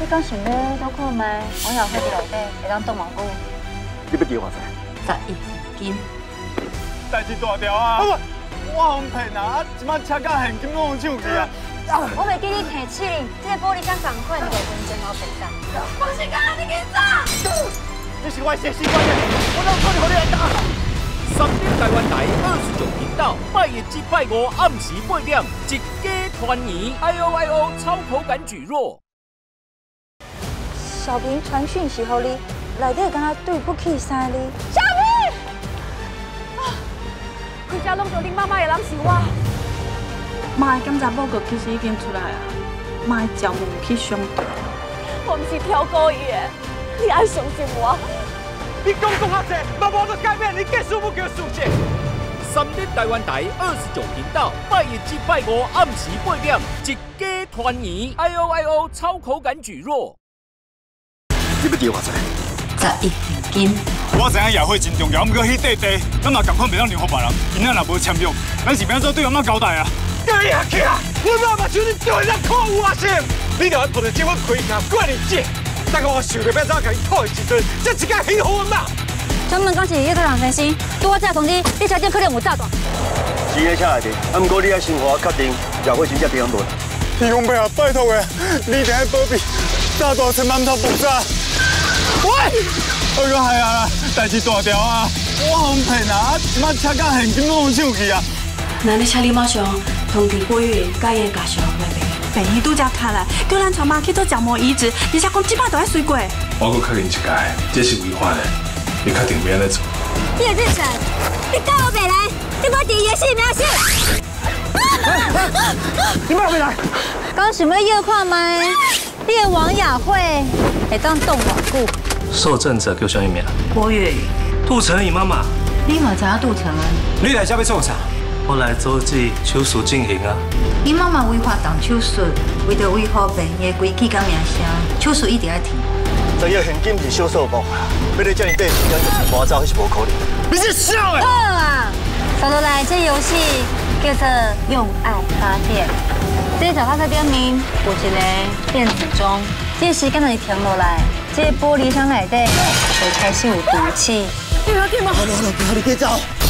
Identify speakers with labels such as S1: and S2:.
S1: 讲想要倒看卖，我也会伫内底会当冻偌久。
S2: 你要叫偌济
S1: ？11斤。
S3: 代志大条啊！我被骗啊！即摆车甲现金拢抢去啊！
S1: 我袂记你提醒你，这个玻璃箱同款5分钟后变干。放心干，你紧走！
S3: 你是我的血性关键，我哪有可能和你来打？3点台湾台29频道，拜一至拜五暗时8点，一家团圆。哎呦哎呦，超口感蒟蒻。
S1: 小平传讯息给你，内底敢若对不起3字。小平！规家拢着恁妈妈的人是我。
S4: 妈的检查报告其实已经出来啊，妈的招募去上吊。
S1: 我毋是挑故意的，你爱相信我。
S3: 你讲遐济，嘛无得改变你结束不叫事情。3点台湾台29频道，拜一至拜五暗时8点，一家团圆。哎呦哎呦，超口感蒟蒻。
S2: 你要叫偌济
S1: ？11斤。
S3: 我知影夜会真重要，不过迄块地，咱嘛共款袂当让互别人。今仔若无签约，咱是要怎对阿妈交代啊？假呀假！我哪目睭你对人可有啊心？你着要抱着这份亏欠怪你姐，等我想着要怎甲伊讨的时阵，这一个幸福嘛！
S1: 专门讲是叶科长先生，拄我这通知，你车顶可能有炸弹。
S2: 是喺车内底，啊，不过你爱生活确定夜会真正平安无？
S3: 天公伯啊，拜托诶，你一定要保庇，炸弹千万唔通爆炸。喂！哎呦系啊，代志大条啊！我被骗啊！即摆车甲现金拢抢去啊！
S4: 那你请你马上通知郭玉玲甲伊的家属来病。病院拄则卡来，叫咱带妈去做角膜移植，而且讲即摆都爱水过。
S5: 我搁确认一届，这是违法的，你确定要安尼做？
S1: 叶志成，你告我北来，你把第一个性命死！
S2: 你莫回来！
S1: 刚想要约看麦，你的王雅慧会当冻偌久？
S5: 受赠者叫什么名？
S4: 郭月雨。
S5: 杜成宇妈妈。
S1: 你嘛知影杜成啊？
S5: 你来这要做啥？我来阻止手术进行啊！
S1: 你妈妈违法动手术，为着维护病院的规矩甲名声，手术一定要停。
S2: 这个现金是小数目，要你叫你短时间就搬走，那是无可能。
S3: 你是笑诶！
S1: 好啊，走落来，这游戏叫做用爱发电。这脚踏车顶面有一个电子钟，这时间若是停落来，这玻璃箱内底会开始有毒气。
S2: 好，你别走。